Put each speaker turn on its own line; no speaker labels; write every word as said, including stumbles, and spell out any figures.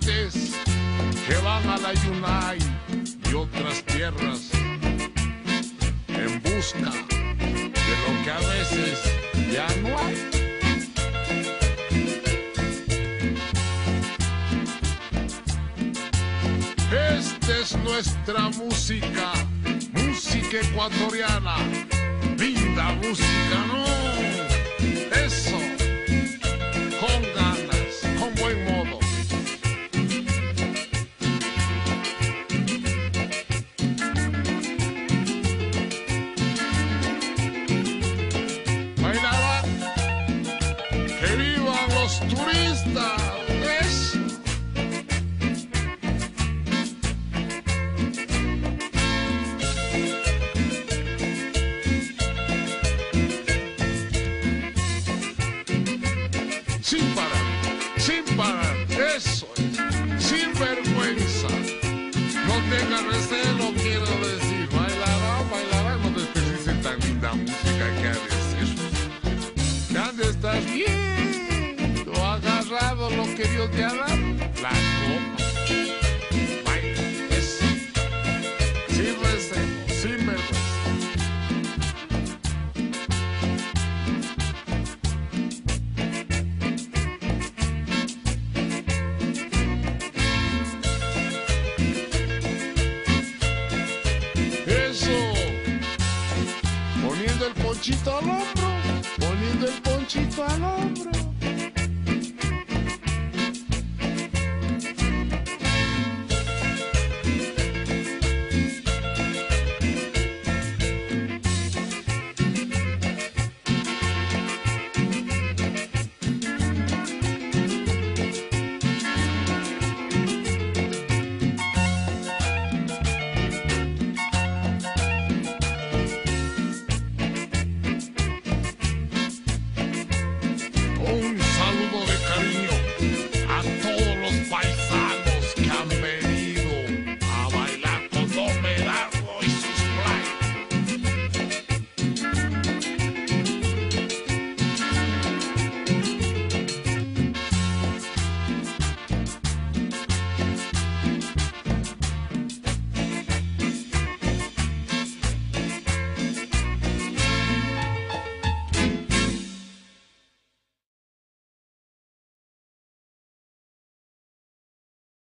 emigrantes que van a la Yunay y otras tierras en busca de lo que a veces ya no hay. Esta es nuestra música, música ecuatoriana, linda música, ¿no? Eso, con ganas, con buen modo. Bailarán, que vivan los turistas, eso. Sin parar, sin parar, eso es, sin vergüenza. No tenga recelo, quiero decir, bailarán, bailarán, no desperdicien tan linda música que ha de decir. Que han de estar bien, lo agarrado, lo que Dios te ha dado, la copa. Baila, eso, sin recelo, sin vergüenza. Poniendo el ponchito al hombro, poniendo el ponchito al hombro.